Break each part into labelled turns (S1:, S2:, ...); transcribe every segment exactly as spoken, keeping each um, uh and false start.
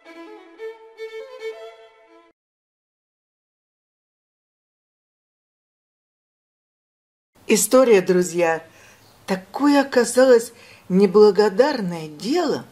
S1: История, друзья, такое оказалось неблагодарное дело,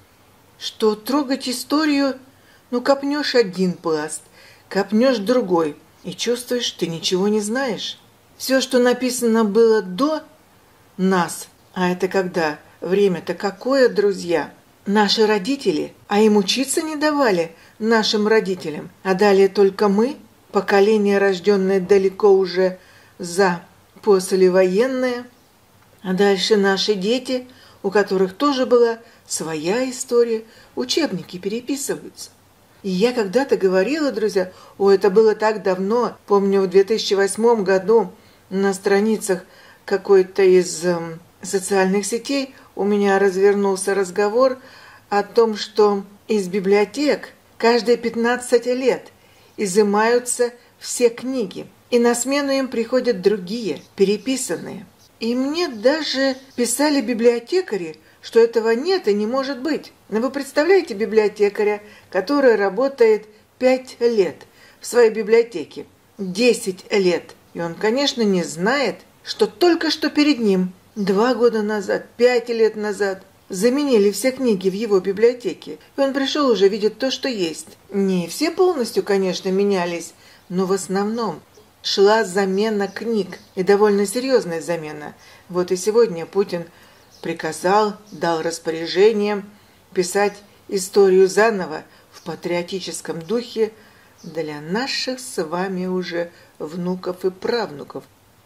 S1: что трогать историю, ну, копнешь один пласт, копнешь другой, и чувствуешь, ты ничего не знаешь. Все, что написано было до нас, а это когда? Время-то какое, друзья? Наши родители, а им учиться не давали, нашим родителям, а далее только мы, поколение, рожденное далеко уже за послевоенное, а дальше наши дети, у которых тоже была своя история, учебники переписываются. И я когда-то говорила, друзья, о, это было так давно, помню, в две тысячи восьмом году на страницах какой-то из э, социальных сетей у меня развернулся разговор о том, что из библиотек каждые пятнадцать лет изымаются все книги, и на смену им приходят другие, переписанные. И мне даже писали библиотекари, что этого нет и не может быть. Но вы представляете библиотекаря, который работает пять лет в своей библиотеке, десять лет. И он, конечно, не знает, что только что перед ним, два года назад, пять лет назад, заменили все книги в его библиотеке. И он пришел уже, видит то, что есть. Не все полностью, конечно, менялись, но в основном шла замена книг, и довольно серьезная замена. Вот и сегодня Путин приказал, дал распоряжение писать историю заново в патриотическом духе для наших с вами уже внуков и правнуков.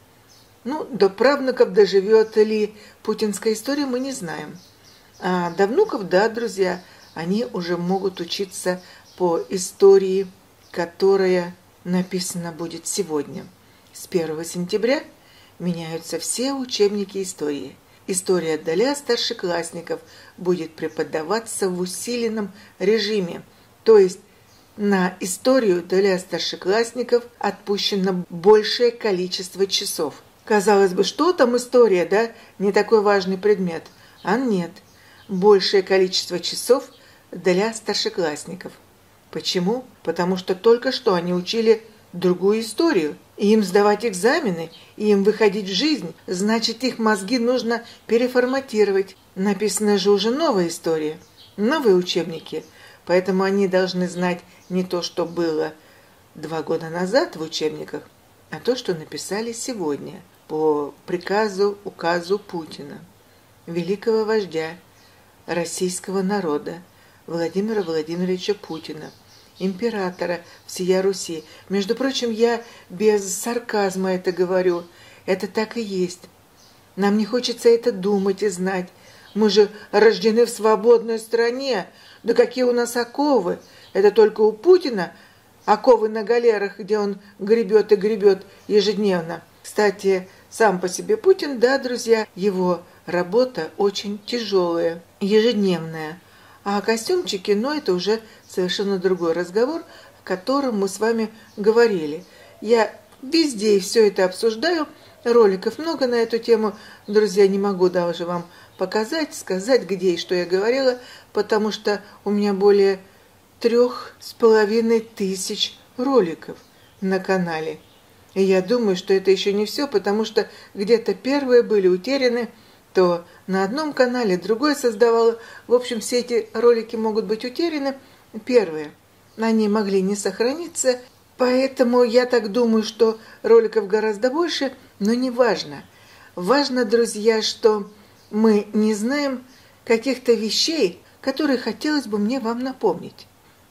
S1: Ну, до правнуков доживет ли путинская история, мы не знаем. А до внуков, да, друзья, они уже могут учиться по истории, которая написано будет сегодня. С первого сентября меняются все учебники истории. История для старшеклассников будет преподаваться в усиленном режиме. То есть на историю для старшеклассников отпущено большее количество часов. Казалось бы, что там история, да? Не такой важный предмет. А нет. Большее количество часов для старшеклассников. Почему? Потому что только что они учили другую историю. И им сдавать экзамены, и им выходить в жизнь, значит, их мозги нужно переформатировать. Написана же уже новая история, новые учебники. Поэтому они должны знать не то, что было два года назад в учебниках, а то, что написали сегодня по приказу, указу Путина, великого вождя российского народа Владимира Владимировича Путина, императора всея Руси. Между прочим, я без сарказма это говорю. Это так и есть. Нам не хочется это думать и знать. Мы же рождены в свободной стране. Да какие у нас оковы? Это только у Путина оковы на галерах, где он гребет и гребет ежедневно. Кстати, сам по себе Путин, да, друзья, его работа очень тяжелая, ежедневная. А костюмчики, ну, это уже совершенно другой разговор, о котором мы с вами говорили. Я везде все это обсуждаю, роликов много на эту тему. Друзья, не могу даже вам показать, сказать, где и что я говорила, потому что у меня более трех с половиной тысяч роликов на канале. И я думаю, что это еще не все, потому что где-то первые были утеряны, то на одном канале другой создавала. В общем, все эти ролики могут быть утеряны. Первые, они могли не сохраниться, поэтому я так думаю, что роликов гораздо больше, но не важно. Важно, друзья, что мы не знаем каких-то вещей, которые хотелось бы мне вам напомнить.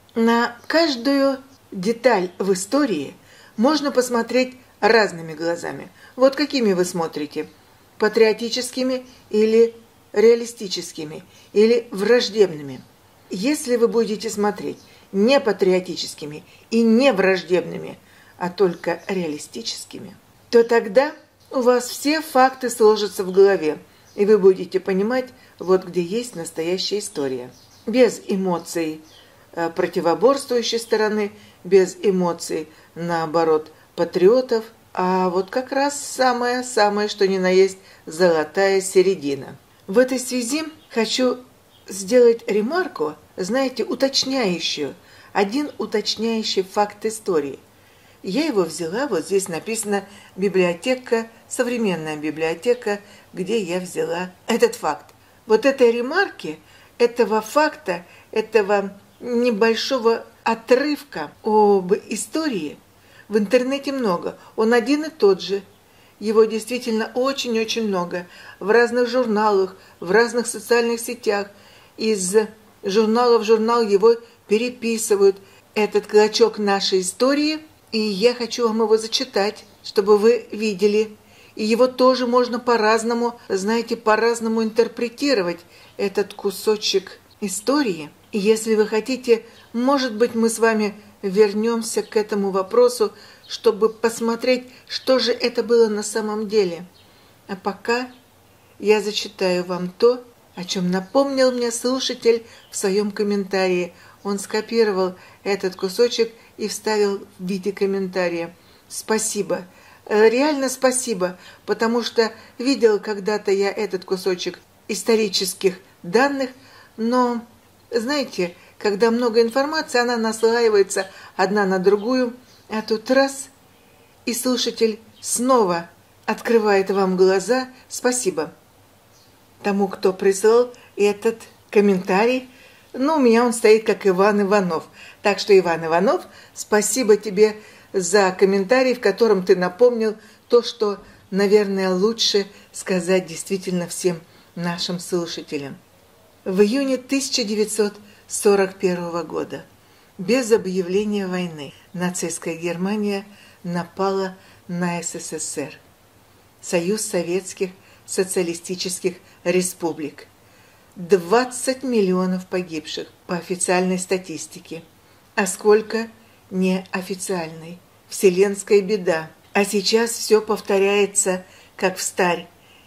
S1: На каждую деталь в истории можно посмотреть разными глазами. Вот какими вы смотрите? Патриотическими или реалистическими, или враждебными. Если вы будете смотреть не патриотическими и не враждебными, а только реалистическими, то тогда у вас все факты сложатся в голове, и вы будете понимать, вот где есть настоящая история. Без эмоций противоборствующей стороны, без эмоций, наоборот, патриотов, а вот как раз самое-самое, что ни на есть, золотая середина. В этой связи хочу сделать ремарку знаете, уточняющую, один уточняющий факт истории. Я его взяла, вот здесь написано «библиотека», современная библиотека, где я взяла этот факт. Вот этой ремарки, этого факта, этого небольшого отрывка об истории в интернете много. Он один и тот же. Его действительно очень-очень много. В разных журналах, в разных социальных сетях. Из журнала в журнал его переписывают. Этот клочок нашей истории, и я хочу вам его зачитать, чтобы вы видели. И его тоже можно по-разному, знаете, по-разному интерпретировать, этот кусочек истории. И если вы хотите, может быть, мы с вами вернемся к этому вопросу, чтобы посмотреть, что же это было на самом деле. А пока я зачитаю вам то, о чем напомнил мне слушатель в своем комментарии. Он скопировал этот кусочек и вставил в виде комментария. Спасибо. Реально спасибо, потому что видел когда-то я этот кусочек исторических данных, но, знаете, когда много информации, она наслаивается одна на другую, а тут раз, и слушатель снова открывает вам глаза. Спасибо тому, кто прислал этот комментарий. Ну, у меня он стоит как Иван Иванов. Так что, Иван Иванов, спасибо тебе за комментарий, в котором ты напомнил то, что, наверное, лучше сказать действительно всем нашим слушателям. В июне тысяча девятьсот сорок первого года, без объявления войны, нацистская Германия напала на СССР, Союз Советских Социалистических Республик. двадцать миллионов погибших по официальной статистике. А сколько неофициальной? Вселенская беда. А сейчас все повторяется, как встарь.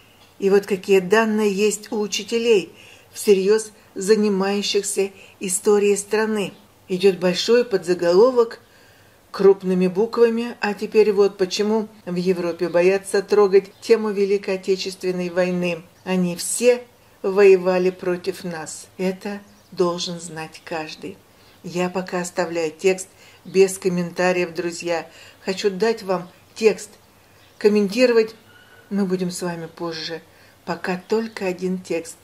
S1: И вот какие данные есть у учителей, всерьез занимающихся историей страны. Идет большой подзаголовок крупными буквами, а теперь вот почему в Европе боятся трогать тему Великой Отечественной войны. Они все воевали против нас. Это должен знать каждый. Я пока оставляю текст без комментариев, друзья. Хочу дать вам текст. Комментировать мы будем с вами позже. Пока только один текст.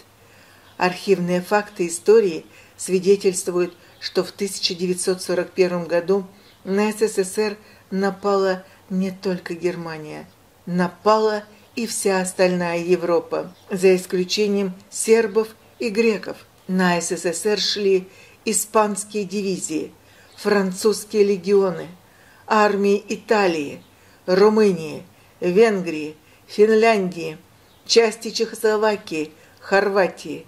S1: Архивные факты истории свидетельствуют, что в тысяча девятьсот сорок первом году на СССР напала не только Германия. Напала и вся остальная Европа, за исключением сербов и греков. На СССР шли испанские дивизии, французские легионы, армии Италии, Румынии, Венгрии, Финляндии, части Чехословакии, Хорватии.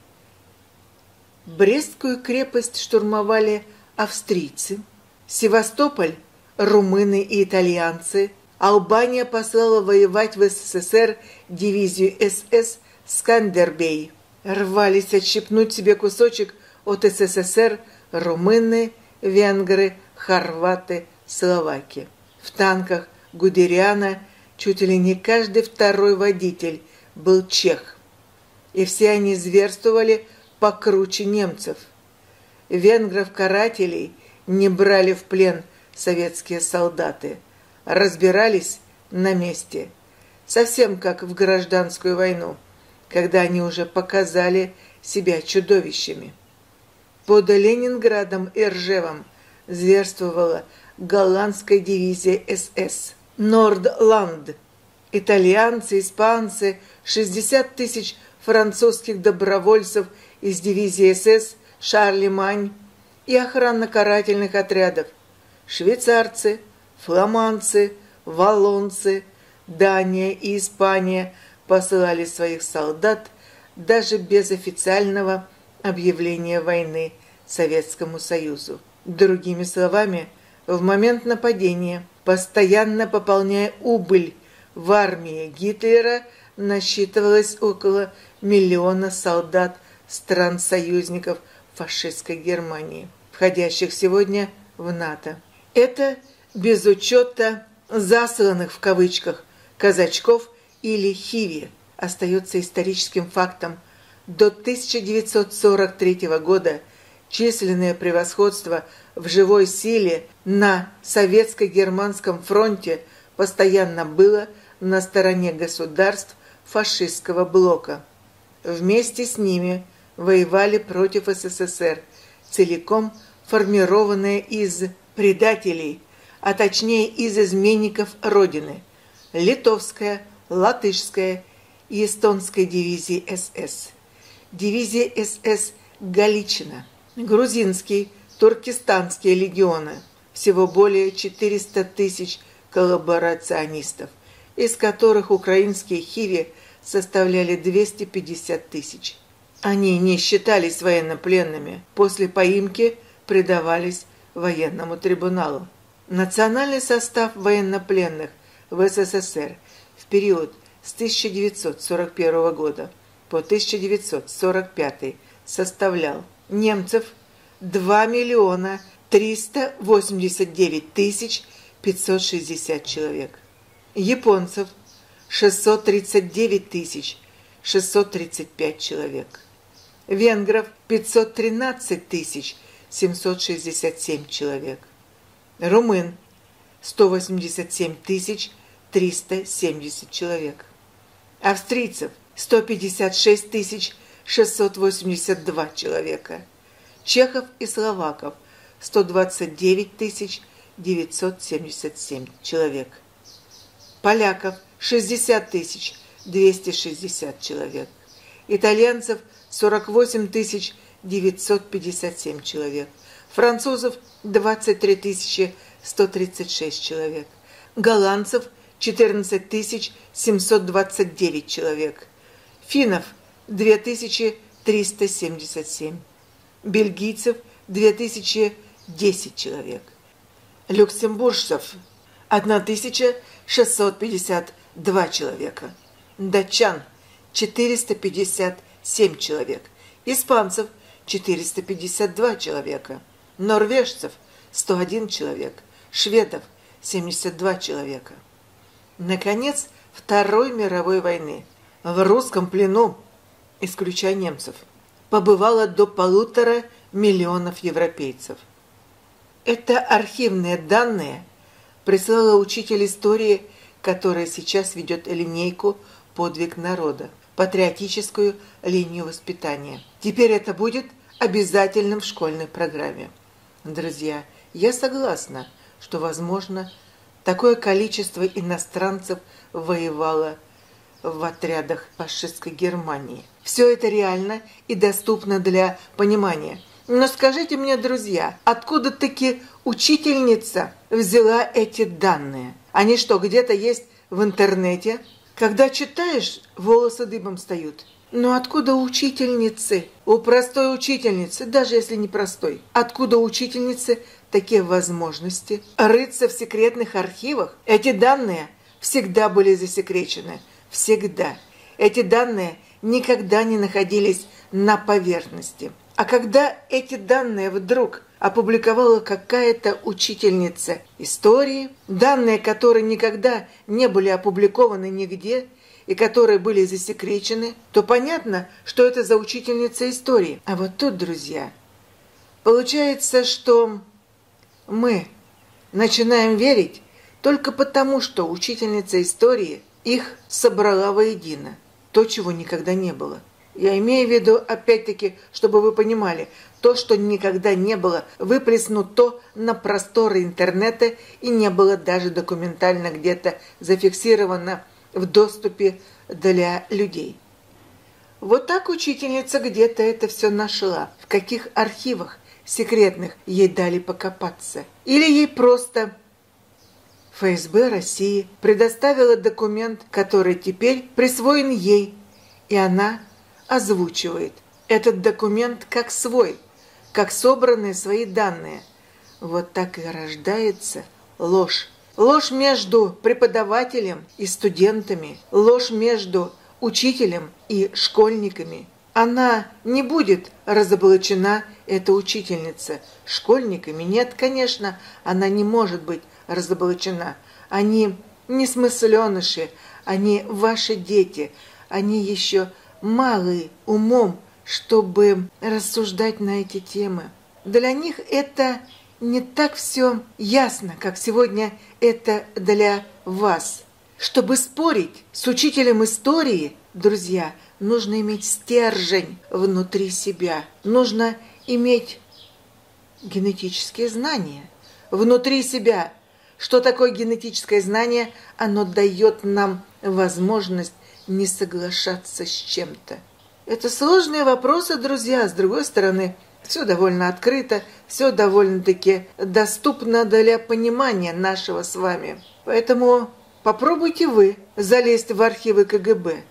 S1: Брестскую крепость штурмовали австрийцы, Севастополь – румыны и итальянцы. Албания послала воевать в СССР дивизию СС «Скандербей». Рвались отщипнуть себе кусочек от СССР румыны, венгры, хорваты, словаки. В танках Гудериана чуть ли не каждый второй водитель был чех. И все они зверствовали покруче немцев. Венгров-карателей не брали в плен советские солдаты. Разбирались на месте. Совсем как в гражданскую войну, когда они уже показали себя чудовищами. Под Ленинградом и Ржевом зверствовала голландская дивизия СС. Нордланд. Итальянцы, испанцы, шестьдесят тысяч французских добровольцев из дивизии СС Шарлемань и охранно-карательных отрядов. Швейцарцы, фламандцы, валлонцы, Дания и Испания посылали своих солдат даже без официального объявления войны Советскому Союзу. Другими словами, в момент нападения, постоянно пополняя убыль в армии Гитлера, насчитывалось около миллиона солдат стран-союзников фашистской Германии, входящих сегодня в НАТО. Это без учета «засланных» в кавычках казачков или хиви. Остается историческим фактом. До тысяча девятьсот сорок третьего года численное превосходство в живой силе на советско-германском фронте постоянно было на стороне государств фашистского блока. Вместе с ними воевали против СССР, целиком формированные из предателей, а точнее из изменников Родины, литовская, латышская и эстонская дивизии СС, дивизия СС Галичина, грузинские, туркестанские легионы, всего более четырёхсот тысяч коллаборационистов, из которых украинские хиви составляли двести пятьдесят тысяч. Они не считались военнопленными, после поимки предавались военному трибуналу. Национальный состав военнопленных в СССР в период с тысяча девятьсот сорок первого года по тысяча девятьсот сорок пятый составлял немцев два миллиона триста восемьдесят девять тысяч пятьсот шестьдесят человек, японцев шестьсот тридцать девять тысяч шестьсот тридцать пять человек, венгров пятьсот тринадцать тысяч семьсот шестьдесят семь человек, румын сто восемьдесят семь тысяч триста семьдесят человек, австрийцев сто пятьдесят шесть тысяч шестьсот восемьдесят два человека, чехов и словаков сто двадцать девять тысяч девятьсот семьдесят семь человек, поляков шестьдесят тысяч двести шестьдесят человек, итальянцев сорок восемь тысяч девятьсот пятьдесят семь человек, французов двадцать три тысячи сто тридцать шесть человек, голландцев четырнадцать тысяч семьсот двадцать девять человек, финнов две тысячи триста семьдесят семь, бельгийцев две тысячи десять человек, люксембуржцев тысяча шестьсот пятьдесят два человека, датчан четыреста пятьдесят семь человек, испанцев четыреста пятьдесят два человека, норвежцев сто один человек, шведов семьдесят два человека. Наконец, Второй мировой войны в русском плену, исключая немцев, побывало до полутора миллионов европейцев. Это архивные данные прислала учитель истории, который сейчас ведет линейку «Подвиг народа», патриотическую линию воспитания. Теперь это будет обязательным в школьной программе. Друзья, я согласна, что, возможно, такое количество иностранцев воевало в отрядах фашистской Германии. Все это реально и доступно для понимания. Но скажите мне, друзья, откуда-таки учительница взяла эти данные? Они что, где-то есть в интернете? Когда читаешь, волосы дыбом встают. Но откуда у учительницы, у простой учительницы, даже если не простой, откуда у учительницы такие возможности рыться в секретных архивах? Эти данные всегда были засекречены. Всегда. Эти данные никогда не находились на поверхности. А когда эти данные вдруг опубликовала какая-то учительница истории, данные, которые никогда не были опубликованы нигде и которые были засекречены, то понятно, что это за учительница истории. А вот тут, друзья, получается, что мы начинаем верить только потому, что учительница истории их собрала воедино, то, чего никогда не было. Я имею в виду, опять-таки, чтобы вы понимали, то, что никогда не было выплеснуто на просторы интернета и не было даже документально где-то зафиксировано в доступе для людей. Вот так учительница где-то это все нашла. В каких архивах секретных ей дали покопаться. Или ей просто ФСБ России предоставила документ, который теперь присвоен ей, и она озвучивает этот документ как свой, как собранные свои данные. Вот так и рождается ложь. Ложь между преподавателем и студентами, ложь между учителем и школьниками. Она не будет разоблачена, эта учительница, школьниками. Нет, конечно, она не может быть разоблачена. Они несмысленыши, они ваши дети, они еще малы умом, чтобы рассуждать на эти темы. Для них это не так все ясно, как сегодня это для вас. Чтобы спорить с учителем истории, друзья, нужно иметь стержень внутри себя. Нужно иметь генетические знания внутри себя. Что такое генетическое знание? Оно дает нам возможность не соглашаться с чем-то. Это сложные вопросы, друзья. С другой стороны, все довольно открыто, все довольно-таки доступно для понимания нашего с вами. Поэтому попробуйте вы залезть в архивы ка гэ бэ.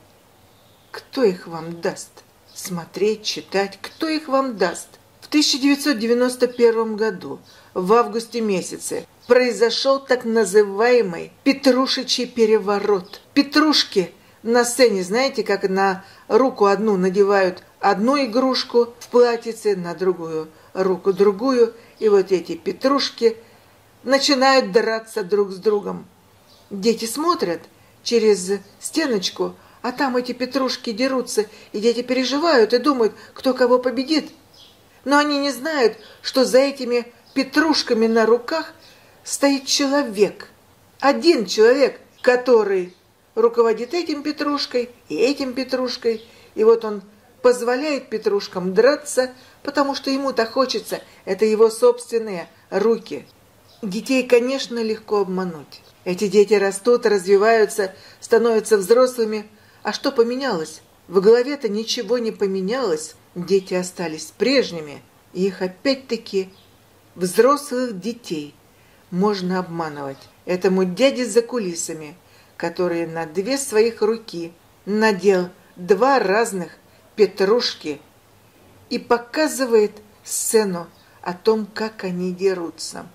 S1: Кто их вам даст? Смотреть, читать, кто их вам даст? В тысяча девятьсот девяносто первом году, в августе месяце, произошел так называемый Петрушичий переворот. Петрушки на сцене, знаете, как на руку одну надевают одну игрушку в платьице, на другую руку другую, и вот эти петрушки начинают драться друг с другом. Дети смотрят через стеночку, а там эти петрушки дерутся, и дети переживают и думают, кто кого победит. Но они не знают, что за этими петрушками на руках стоит человек. Один человек, который руководит этим петрушкой и этим петрушкой. И вот он позволяет петрушкам драться, потому что ему-то хочется. Это его собственные руки. Детей, конечно, легко обмануть. Эти дети растут, развиваются, становятся взрослыми. А что поменялось? В голове-то ничего не поменялось. Дети остались прежними. И их опять-таки, взрослых детей, можно обманывать. Этому дяде за кулисами, который на две своих руки надел два разных петрушки и показывает сцену о том, как они дерутся.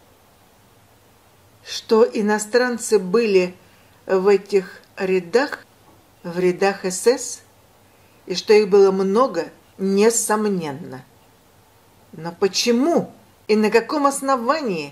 S1: Что иностранцы были в этих рядах, в рядах эс эс, и что их было много, несомненно. Но почему и на каком основании?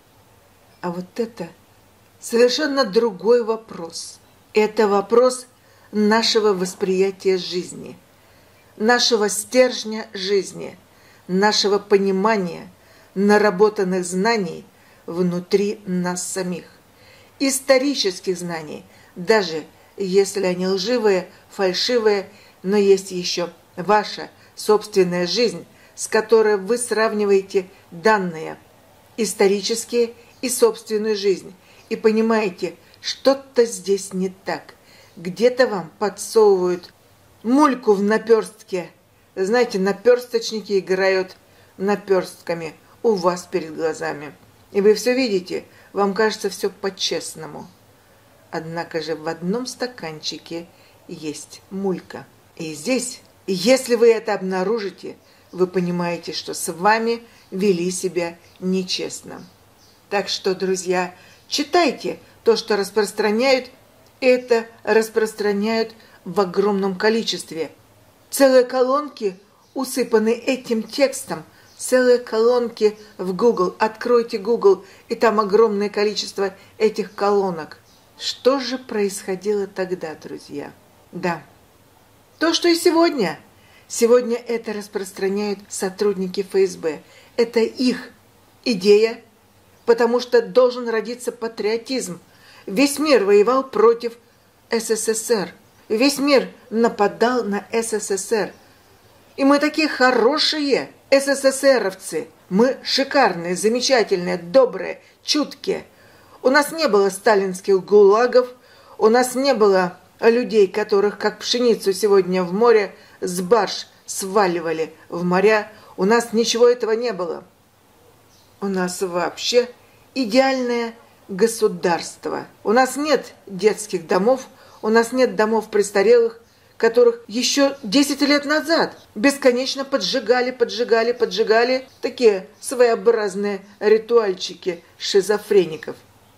S1: А вот это совершенно другой вопрос. Это вопрос нашего восприятия жизни, нашего стержня жизни, нашего понимания, наработанных знаний внутри нас самих. Исторических знаний, даже если они лживые, фальшивые, но есть еще ваша собственная жизнь, с которой вы сравниваете данные исторические и собственную жизнь, и понимаете, что-то здесь не так. Где-то вам подсовывают мульку в наперстке. Знаете, наперсточники играют наперстками у вас перед глазами. И вы все видите, вам кажется все по-честному. Однако же в одном стаканчике есть мулька. И здесь, если вы это обнаружите, вы понимаете, что с вами вели себя нечестно. Так что, друзья, читайте то, что распространяют, это распространяют в огромном количестве. Целые колонки усыпаны этим текстом, целые колонки в Google. Откройте Google, и там огромное количество этих колонок. Что же происходило тогда, друзья? Да, то, что и сегодня. Сегодня это распространяют сотрудники эф эс бэ. Это их идея, потому что должен родиться патриотизм. Весь мир воевал против эс эс эс эр. Весь мир нападал на эс эс эс эр. И мы такие хорошие эс эс эс эровцы. Мы шикарные, замечательные, добрые, чуткие. У нас не было сталинских гулагов, у нас не было людей, которых, как пшеницу сегодня в море, с барж сваливали в моря. У нас ничего этого не было. У нас вообще идеальное государство. У нас нет детских домов, у нас нет домов престарелых, которых еще десять лет назад бесконечно поджигали, поджигали, поджигали. Такие своеобразные ритуальчики шизофреников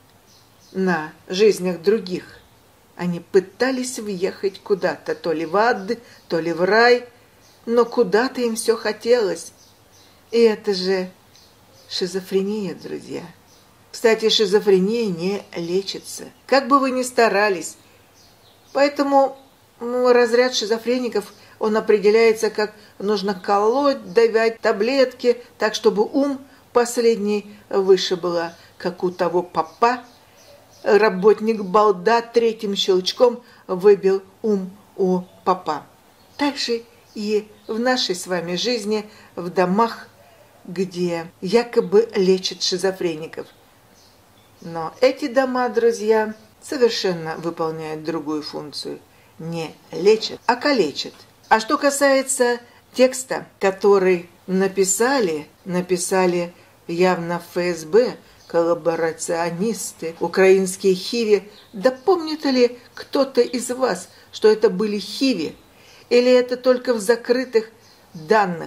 S1: на жизнях других. Они пытались въехать куда-то, то ли в ад, то ли в рай, но куда-то им все хотелось. И это же шизофрения, друзья. Кстати, шизофрения не лечится, как бы вы ни старались. Поэтому ну, разряд шизофреников, он определяется, как нужно колоть, давать таблетки, так, чтобы ум последний выше была, как у того попа. Работник балда третьим щелчком выбил ум у попа. Так же и в нашей с вами жизни, в домах, где якобы лечат шизофреников. Но эти дома, друзья, совершенно выполняют другую функцию. Не лечат, а калечат. А что касается текста, который написали, написали явно в ФСБ, коллаборационисты, украинские хиви, да помнит ли кто-то из вас, что это были хиви? Или это только в закрытых данных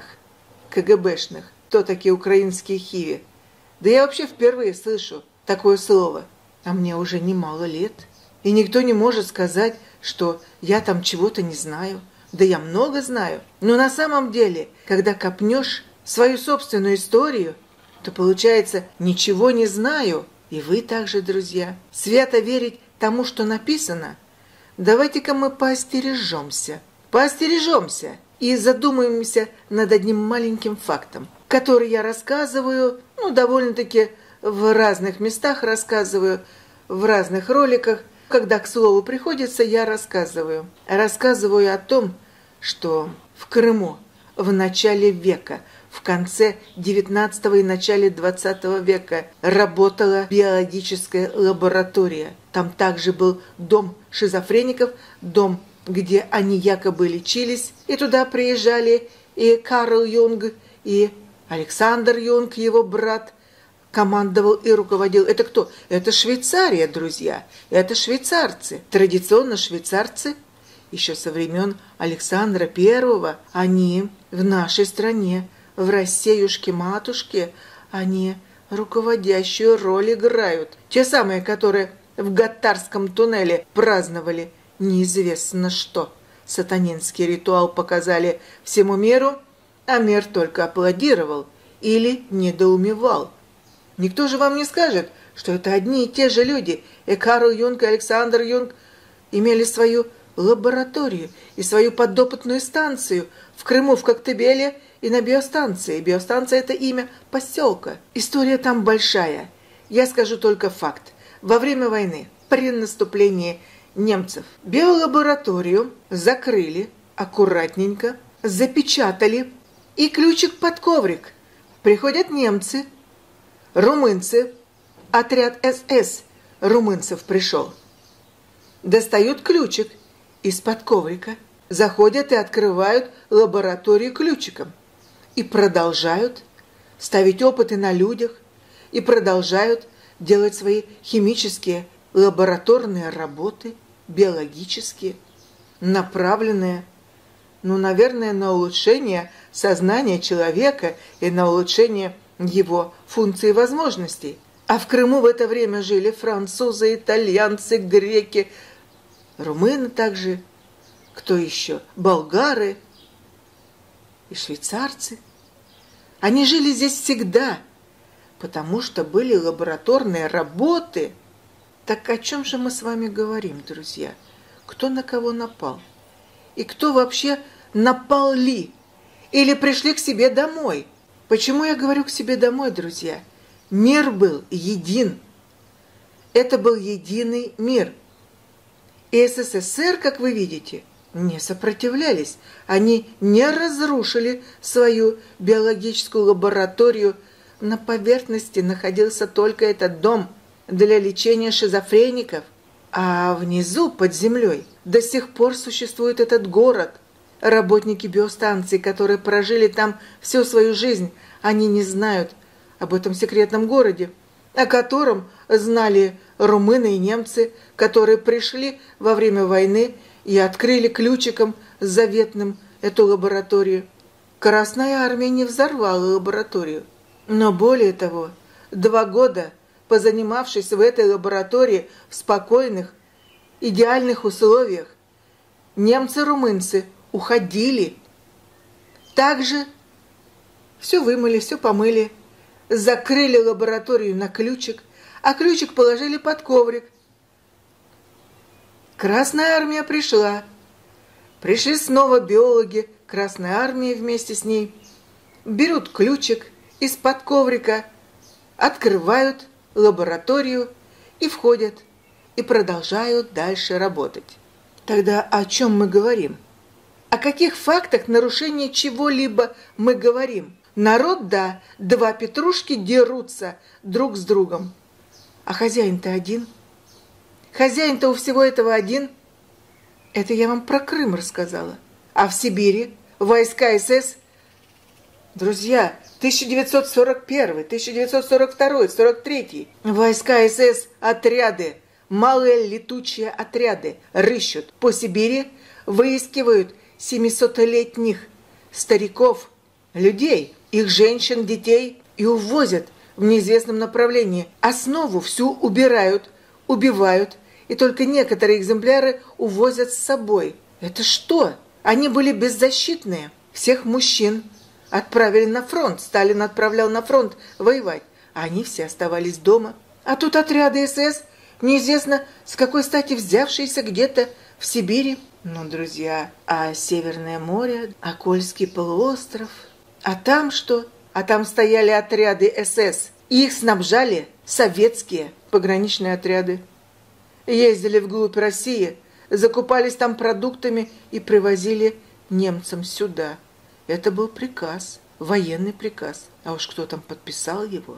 S1: КГБшных, кто такие украинские хиви? Да я вообще впервые слышу такое слово, а мне уже немало лет. И никто не может сказать, что я там чего-то не знаю. Да я много знаю. Но на самом деле, когда копнешь свою собственную историю, то получается «ничего не знаю». И вы также, друзья. Свято верить тому, что написано. Давайте-ка мы поостережемся. Поостережемся и задумаемся над одним маленьким фактом, который я рассказываю, ну, довольно-таки в разных местах рассказываю, в разных роликах. Когда к слову приходится, я рассказываю. Рассказываю о том, что в Крыму в начале века, в конце девятнадцатого и начале двадцатого века работала биологическая лаборатория. Там также был дом шизофреников, дом, где они якобы лечились. И туда приезжали и Карл Юнг, и Александр Юнг, его брат, командовал и руководил. Это кто? Это Швейцария, друзья. Это швейцарцы. Традиционно швейцарцы, еще со времен Александра Первого, они в нашей стране, в Россиюшке-матушке, они руководящую роль играют. Те самые, которые в Готарском туннеле праздновали неизвестно что. Сатанинский ритуал показали всему миру, а мир только аплодировал или недоумевал. Никто же вам не скажет, что это одни и те же люди. И Карл Юнг, и Александр Юнг имели свою лабораторию и свою подопытную станцию в Крыму, в Коктебеле и на биостанции. Биостанция – это имя поселка. История там большая. Я скажу только факт. Во время войны, при наступлении немцев, биолабораторию закрыли аккуратненько, запечатали и ключик под коврик. Приходят немцы, румынцы, отряд СС румынцев пришел. Достают ключик из-под коврика, заходят и открывают лабораторию ключиком. И продолжают ставить опыты на людях, и продолжают делать свои химические лабораторные работы, биологические, направленные, ну, наверное, на улучшение сознания человека и на улучшение его функций и возможностей. А в Крыму в это время жили французы, итальянцы, греки, румыны также, кто еще? Болгары и швейцарцы. Они жили здесь всегда, потому что были лабораторные работы. Так о чем же мы с вами говорим, друзья? Кто на кого напал? И кто вообще напал ли? Или пришли к себе домой? Почему я говорю к себе домой, друзья? Мир был един. Это был единый мир. И СССР, как вы видите, не сопротивлялись. Они не разрушили свою биологическую лабораторию. На поверхности находился только этот дом для лечения шизофреников. А внизу, под землей, до сих пор существует этот город. Работники биостанции, которые прожили там всю свою жизнь, они не знают об этом секретном городе, о котором знали румыны и немцы, которые пришли во время войны и открыли ключиком заветным эту лабораторию. Красная армия не взорвала лабораторию. Но более того, два года, позанимавшись в этой лаборатории в спокойных, идеальных условиях, немцы-румынцы уходили. Также все вымыли, все помыли, закрыли лабораторию на ключик, а ключик положили под коврик. Красная армия пришла. Пришли снова биологи Красной Армии вместе с ней, берут ключик из-под коврика, открывают лабораторию и входят, и продолжают дальше работать. Тогда о чем мы говорим? О каких фактах нарушения чего-либо мы говорим? Народ, да, два петрушки дерутся друг с другом. А хозяин-то один. Хозяин-то у всего этого один. Это я вам про Крым рассказала. А в Сибири войска СС... Друзья, тысяча девятьсот сорок первый, тысяча девятьсот сорок второй, сорок третий. Войска СС, отряды, малые летучие отряды рыщут по Сибири, выискивают семисотлетних стариков, людей, их женщин, детей и увозят в неизвестном направлении. Основу всю убирают, убивают, и только некоторые экземпляры увозят с собой. Это что? Они были беззащитные. Всех мужчин отправили на фронт. Сталин отправлял на фронт воевать, а они все оставались дома. А тут отряды СС, неизвестно с какой стати взявшиеся где-то в Сибири. Ну, друзья, а Северное море, а Кольский полуостров? А там что? А там стояли отряды СС. И их снабжали советские пограничные отряды. Ездили вглубь России, закупались там продуктами и привозили немцам сюда. Это был приказ, военный приказ. А уж кто там подписал его?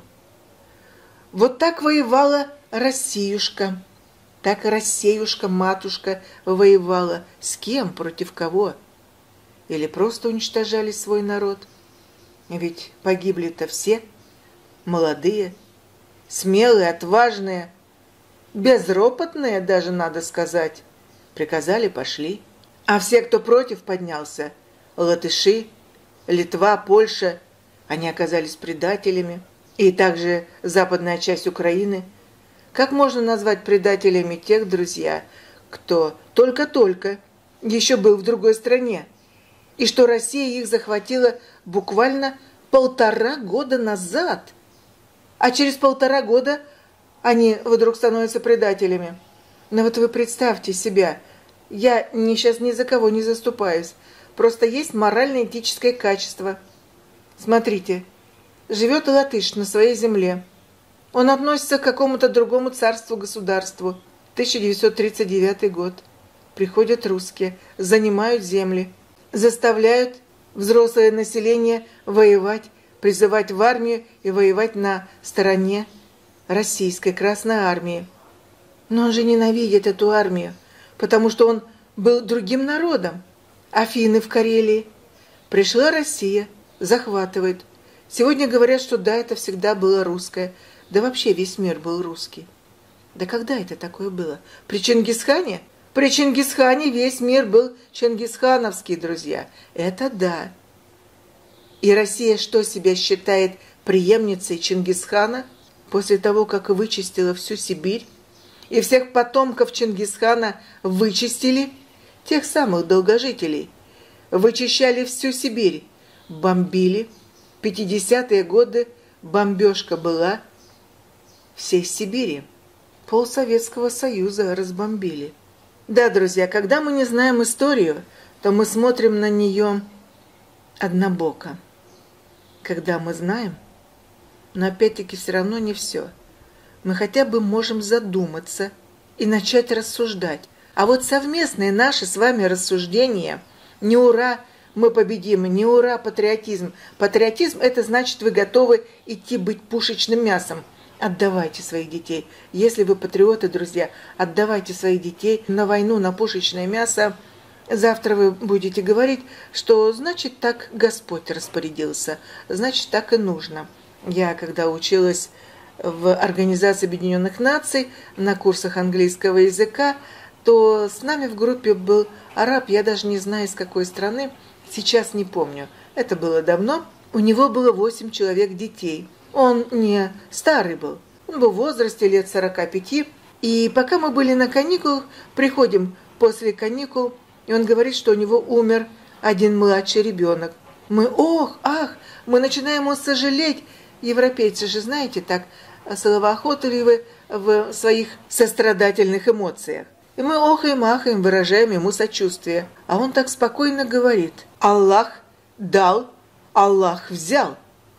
S1: Вот так воевала Россиюшка. Так и Россиюшка-матушка воевала. С кем? Против кого? Или просто уничтожали свой народ? Ведь погибли-то все. Молодые, смелые, отважные, безропотные даже, надо сказать. Приказали, пошли. А все, кто против поднялся, латыши, Литва, Польша, они оказались предателями. И также западная часть Украины. Как можно назвать предателями тех, друзья, кто только-только еще был в другой стране? И что Россия их захватила буквально полтора года назад. А через полтора года они вдруг становятся предателями. Но вот вы представьте себя, я не, сейчас ни за кого не заступаюсь, просто есть морально-этическое качество. Смотрите, живет латыш на своей земле. Он относится к какому-то другому царству-государству. тысяча девятьсот тридцать девятый год. Приходят русские, занимают земли, заставляют взрослое население воевать, призывать в армию и воевать на стороне российской Красной Армии. Но он же ненавидит эту армию, потому что он был другим народом. Афины в Карелии. Пришла Россия, захватывает. Сегодня говорят, что да, это всегда было русское. Да вообще весь мир был русский. Да когда это такое было? При Чингисхане? При Чингисхане весь мир был чингисхановский, друзья. Это да. И Россия что себя считает преемницей Чингисхана? После того, как вычистила всю Сибирь, и всех потомков Чингисхана вычистили, тех самых долгожителей, вычищали всю Сибирь, бомбили. пятидесятые годы бомбежка была всей Сибири. Пол Советского Союза разбомбили. Да, друзья, когда мы не знаем историю, то мы смотрим на нее однобоко. Когда мы знаем, но опять-таки все равно не все. Мы хотя бы можем задуматься и начать рассуждать. А вот совместные наши с вами рассуждения, не ура, мы победим, не ура, патриотизм. Патриотизм – это значит, вы готовы идти быть пушечным мясом. Отдавайте своих детей. Если вы патриоты, друзья, отдавайте своих детей на войну, на пушечное мясо. Завтра вы будете говорить, что значит так Господь распорядился, значит так и нужно. Я, когда училась в Организации Объединенных Наций на курсах английского языка, то с нами в группе был араб, я даже не знаю, из какой страны, сейчас не помню. Это было давно. У него было восемь человек детей. Он не старый был, он был в возрасте лет сорока пяти. И пока мы были на каникулах, приходим после каникул, и он говорит, что у него умер один младший ребенок. Мы, ох, ах, мы начинаем его сожалеть. Европейцы же, знаете, так словоохотливы в своих сострадательных эмоциях. И мы охаем-ахаем, выражаем ему сочувствие. А он так спокойно говорит: Аллах дал, Аллах взял.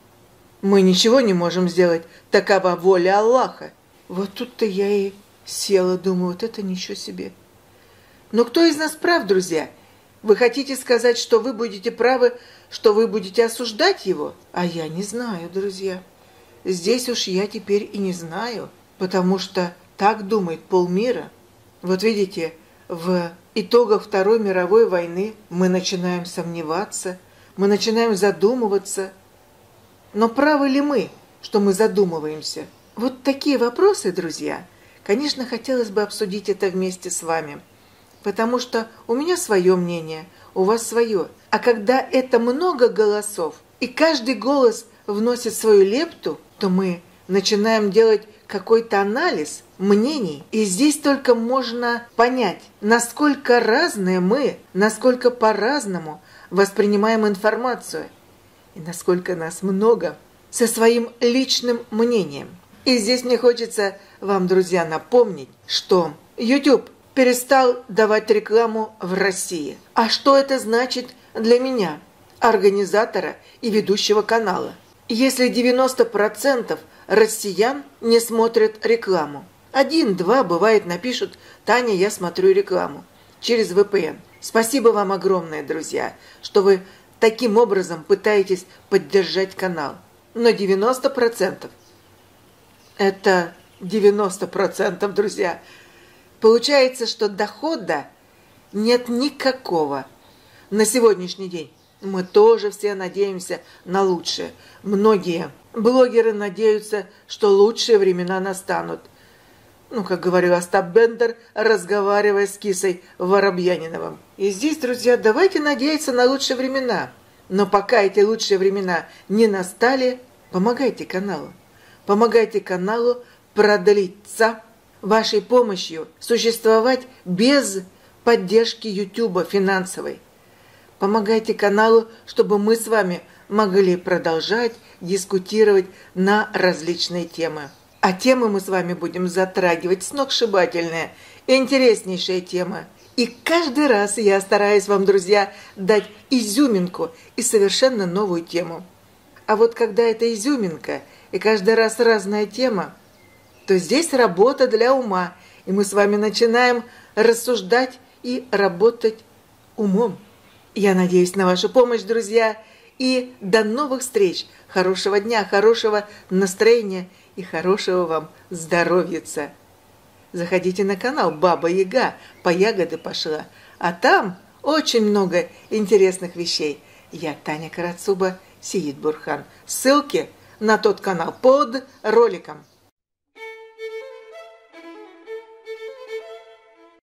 S1: Мы ничего не можем сделать, такова воля Аллаха. Вот тут-то я и села, думаю, вот это ничего себе. Но кто из нас прав, друзья? Вы хотите сказать, что вы будете правы, что вы будете осуждать его? А я не знаю, друзья. Здесь уж я теперь и не знаю, потому что так думает полмира. Вот видите, в итогах Второй мировой войны мы начинаем сомневаться, мы начинаем задумываться. Но правы ли мы, что мы задумываемся? Вот такие вопросы, друзья. Конечно, хотелось бы обсудить это вместе с вами, потому что у меня свое мнение, у вас свое. А когда это много голосов, и каждый голос вносит свою лепту, то мы начинаем делать какой-то анализ мнений. И здесь только можно понять, насколько разные мы, насколько по-разному воспринимаем информацию, и насколько нас много со своим личным мнением. И здесь мне хочется вам, друзья, напомнить, что YouTube перестал давать рекламу в России. А что это значит для меня, организатора и ведущего канала? Если девяносто процентов россиян не смотрят рекламу. Один-два, бывает, напишут: «Таня, я смотрю рекламу» через вэ пэ эн. Спасибо вам огромное, друзья, что вы таким образом пытаетесь поддержать канал. Но девяносто процентов – это девяносто процентов, друзья. Получается, что дохода нет никакого на сегодняшний день. Мы тоже все надеемся на лучшее. Многие блогеры надеются, что лучшие времена настанут. Ну, как говорил Остап Бендер, разговаривая с Кисой Воробьяниновым. И здесь, друзья, давайте надеяться на лучшие времена. Но пока эти лучшие времена не настали, помогайте каналу. Помогайте каналу продлиться, вашей помощью существовать без поддержки Ютуба финансовой. Помогайте каналу, чтобы мы с вами могли продолжать дискутировать на различные темы. А темы мы с вами будем затрагивать сногсшибательные, интереснейшие темы. И каждый раз я стараюсь вам, друзья, дать изюминку и совершенно новую тему. А вот когда это изюминка и каждый раз разная тема, то здесь работа для ума, и мы с вами начинаем рассуждать и работать умом. Я надеюсь на вашу помощь, друзья, и до новых встреч. Хорошего дня, хорошего настроения и хорошего вам здоровьица. Заходите на канал Баба Яга, по ягоды пошла, а там очень много интересных вещей. Я Таня Карацуба, Сеид Бурхан. Ссылки на тот канал под роликом.